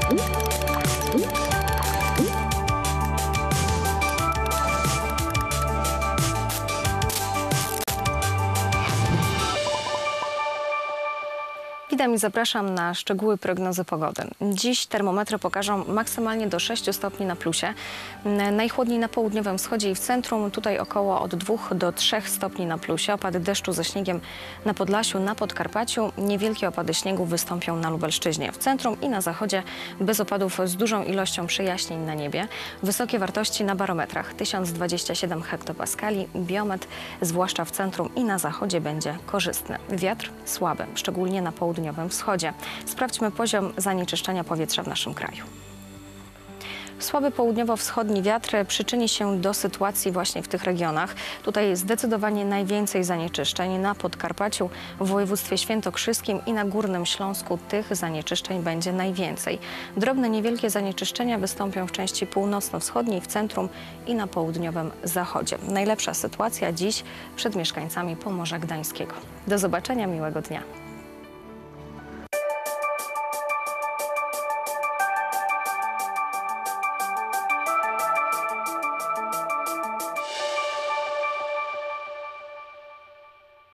Witam i zapraszam na szczegóły prognozy pogody. Dziś termometry pokażą maksymalnie do 6 stopni na plusie. Najchłodniej na południowym wschodzie i w centrum, tutaj około od 2 do 3 stopni na plusie. Opady deszczu ze śniegiem na Podlasiu, na Podkarpaciu. Niewielkie opady śniegu wystąpią na Lubelszczyźnie. W centrum i na zachodzie bez opadów z dużą ilością przejaśnień na niebie. Wysokie wartości na barometrach 1027 hektopaskali. Biometr, zwłaszcza w centrum i na zachodzie, będzie korzystny. Wiatr słaby, szczególnie na południowym wschodzie. Sprawdźmy poziom zanieczyszczenia powietrza w naszym kraju. Słaby południowo-wschodni wiatr przyczyni się do sytuacji właśnie w tych regionach. Tutaj zdecydowanie najwięcej zanieczyszczeń na Podkarpaciu, w województwie świętokrzyskim i na Górnym Śląsku tych zanieczyszczeń będzie najwięcej. Drobne, niewielkie zanieczyszczenia wystąpią w części północno-wschodniej, w centrum i na południowym zachodzie. Najlepsza sytuacja dziś przed mieszkańcami Pomorza Gdańskiego. Do zobaczenia, miłego dnia.